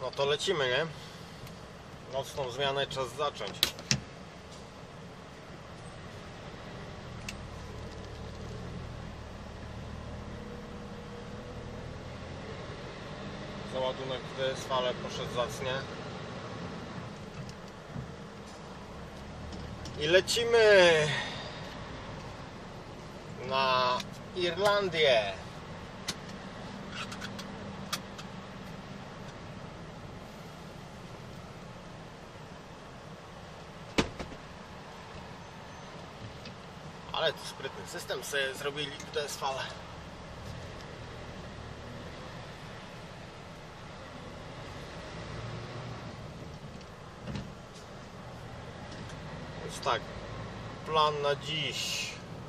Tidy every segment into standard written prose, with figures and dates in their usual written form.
No to lecimy, nie? Nocną zmianę czas zacząć. Załadunek w DSV poszedł zacnie. I lecimy na Irlandię. Ale to sprytny system sobie zrobili w DSV. Więc tak, plan na dziś.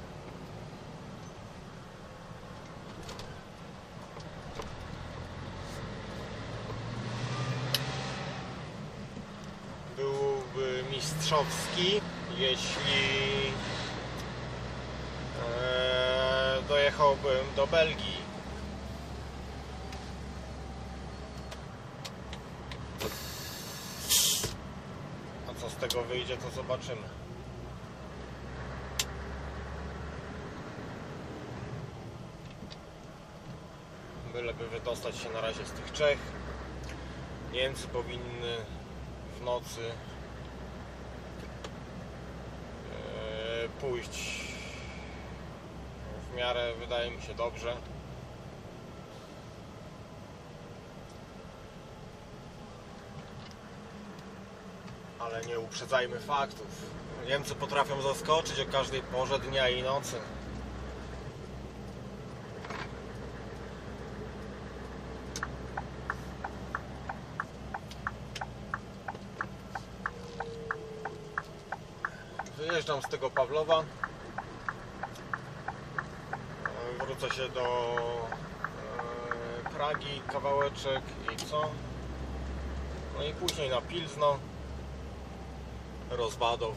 Byłby mistrzowski, jeśli dojechałbym do Belgii. A co z tego wyjdzie, to zobaczymy. Byleby wydostać się na razie z tych Czech. Niemcy powinny w nocy pójść w miarę, wydaje mi się, dobrze. Ale nie uprzedzajmy faktów. Niemcy potrafią zaskoczyć o każdej porze dnia i nocy. Wyjeżdżam z tego Pawlowa. Wrócę się do Pragi, kawałeczek i co? No i później na Pilzno, Rozwadow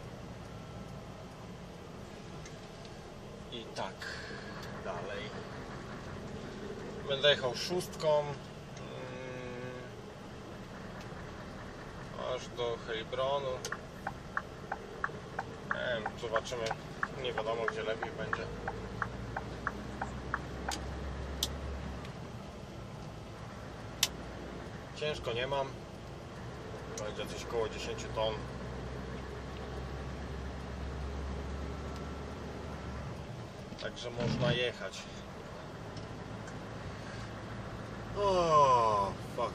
i tak dalej. Będę jechał szóstką aż do Heilbronu. Nie wiem, zobaczymy. Nie wiadomo, gdzie lepiej będzie. Ciężko nie mam. Będzie coś koło 10 ton. Także można jechać. O, fuck.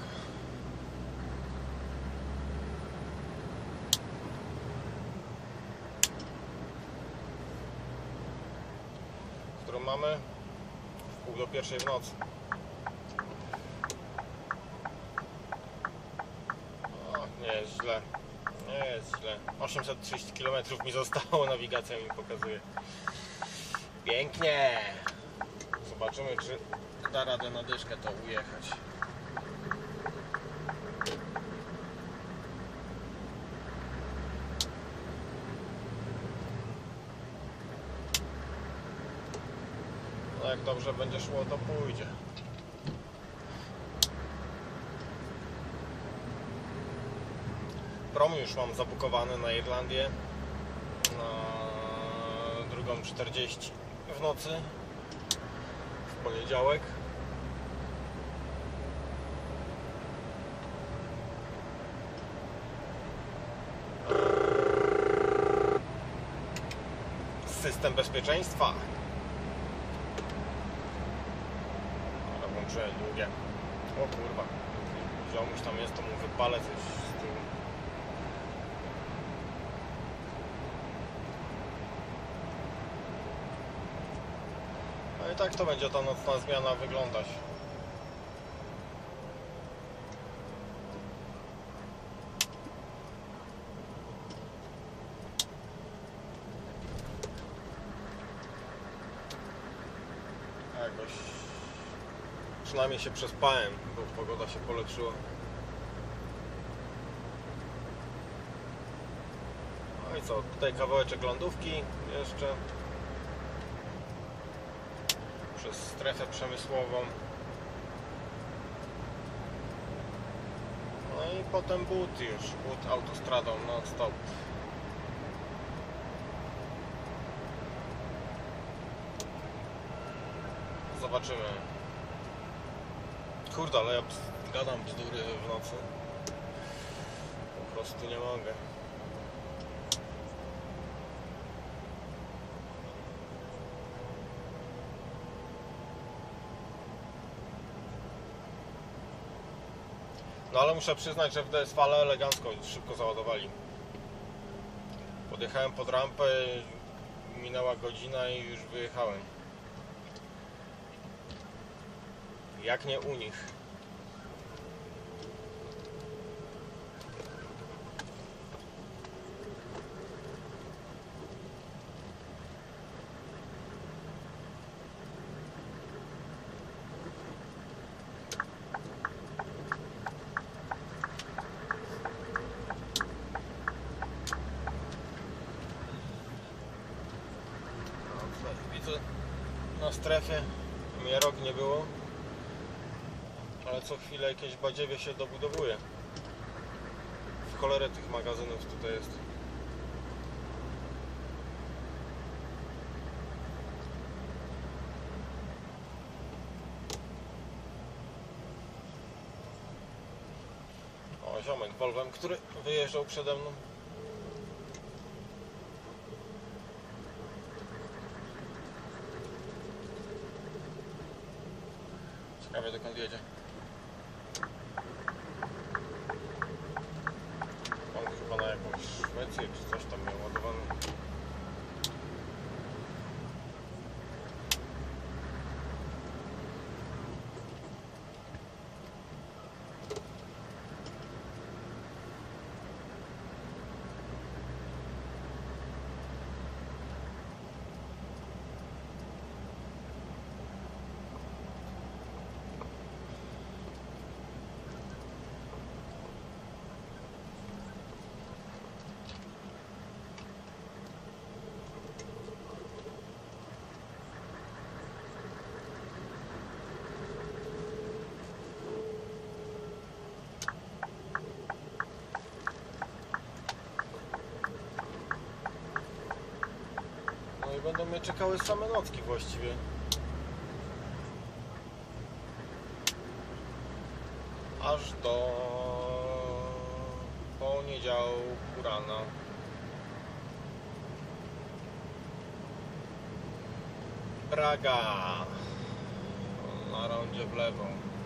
Którą mamy? W pół do pierwszej w nocy. Nie jest źle. Nie jest źle. 830 km mi zostało, nawigacja mi pokazuje. Pięknie! Zobaczymy, czy da radę na dyszkę to ujechać. No jak dobrze będzie szło, to pójdzie. Prom już mam zabukowany na Irlandię na 2:40 w nocy w poniedziałek. System bezpieczeństwa. Ale włączyłem długie. O kurwa, ziomuś tam jest, to mu wypalę coś z tyłu. No i tak to będzie ta nocna zmiana wyglądać. Jakoś przynajmniej się przespałem, bo pogoda się polepszyła. No i co, tutaj kawałeczek lądówki jeszcze przez strefę przemysłową. potem but już, but autostradą non stop. Zobaczymy. Kurde, ale ja gadam bzdury w nocy. Po prostu nie mogę. No ale muszę przyznać, że w DSV elegancko, szybko załadowali. Podjechałem pod rampę, minęła godzina i już wyjechałem. Jak nie u nich. Widzę na strefie, mnie rok nie było, ale co chwilę jakieś badziewie się dobudowuje. W cholerę tych magazynów tutaj jest. O, ziomek Volvem, który wyjeżdżał przede mną. Ciekawe, dokąd jedzie. On chyba na jakąś Szwecję czy coś tam miał ładowane. Będą mnie czekały same nocki właściwie. Aż do poniedziałku rana. Praga na rondzie w lewo.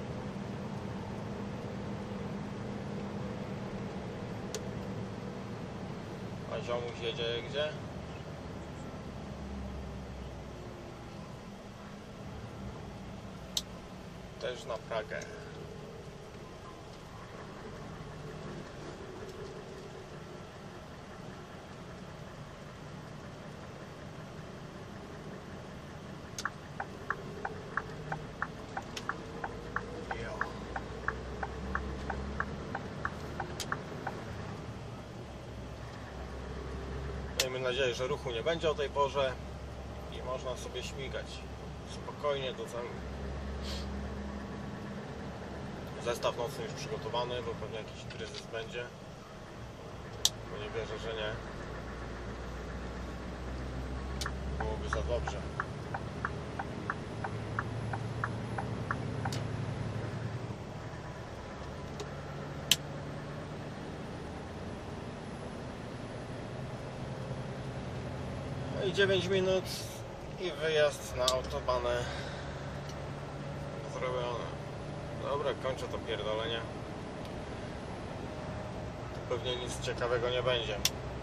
A ziomuś jedzie gdzie? Też na Pragę. Miejmy nadzieję, że ruchu nie będzie o tej porze i można sobie śmigać spokojnie do celu. Zestaw nocny już przygotowany, bo pewnie jakiś kryzys będzie, bo nie wierzę, że nie. Byłoby za dobrze. No i 9 minut i wyjazd na autobanę zrobiony. Dobra, kończę to pierdolenie. Tu pewnie nic ciekawego nie będzie.